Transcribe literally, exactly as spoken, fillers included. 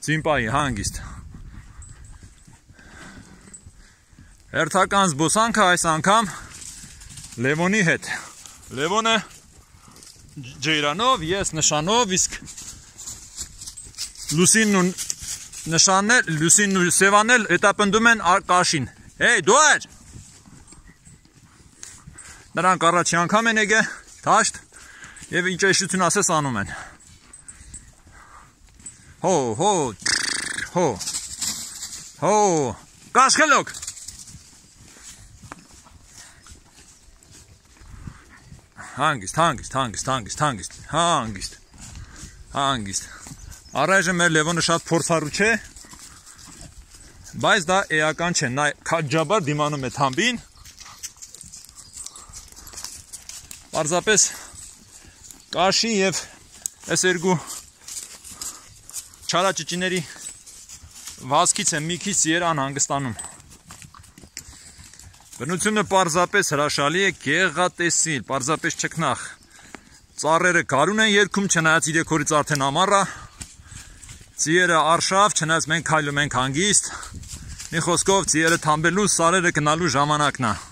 Ծիմպայի հանգիստ։ Հերթական զբոսանքը այս անգամ Լևոնի հետ։ Լևոնը ջերանով, ես նշանով, իսկ Լուսինն ու նշանն, Լուսինն ու Սևանն էլ հետապնդում են կաշին։ Հեյ, դու եր։ Նրանք առաջի անգամ են եկել, թաշտ, եւ ինչ էշություն ասես անում են։ Հո, հո, հո, հո, կաշ խելոք։ Հանգիստ, հանգիստ, հանգիստ, հանգիստ, հանգիստ, հանգիստ, հանգիստ։ Առայժմ մեր Լևոնը շատ փորձառու չէ, բայց դա էական չէ, նա քաջաբար դիմանում է թամբին։ Պարզապես կաշի և այս երկու չարաճճիների վազքից է մի քիչ երան հանգստանում։ Բնությունը պարզապես հրաշալի է, գեղատեսիլ, պարզապես չքնախ։ Ծառերը գարուն են երգում, չնայած իրեք օրից արդեն ամառ է։ Ձիերը արշավ, չնայած մենք քայլում ենք հանգիստ։ Մի խոսքով, ձիերը թամբելու, սարերը գնալու ժամանակն է։